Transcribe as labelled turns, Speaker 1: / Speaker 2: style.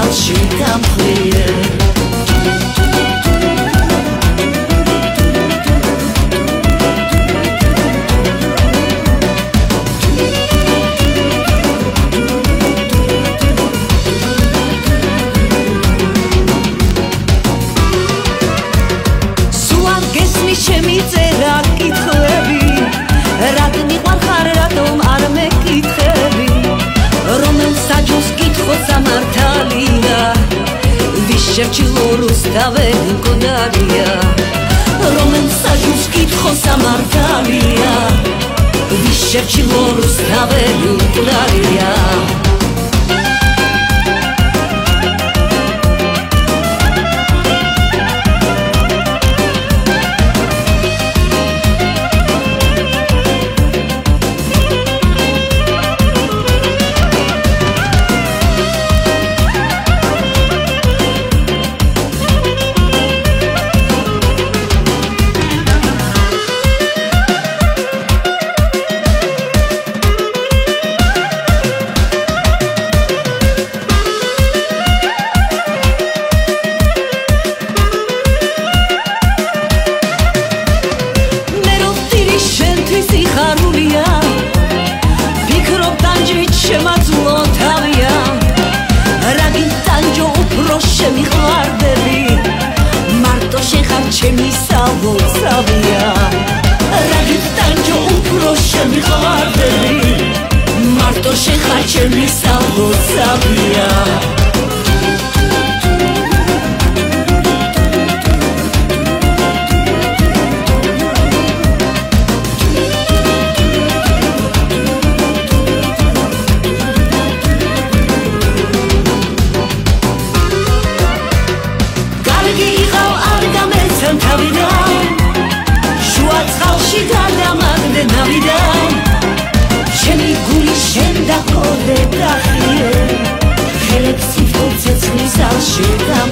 Speaker 1: სალში დამხლიე ჩემი წერა კითხები რად მიყვარხარ რატომ არ მეკითხები რომელ საჯოს კითხოს ამართალია ვის შერჩილო რუსთავენ მკვდარია რომელ საჯოს კითხოს ამართალია ვის შერჩილო რუსთავენ მკვდარია შემაძლო თავია რაგი ტანჯო უფრო შემიყვარდები მარტო შეხარ ჩემი სალოცავია რაგი ტანჯო უფრო შემიყვარდები მარტო შეხარ ჩემი სალოცავია შუა წყალში გადამაგდე ნავიდან ჩემი გული შენ დახოდე დახიე ხელებს სიტყვა ცეცხლის ალში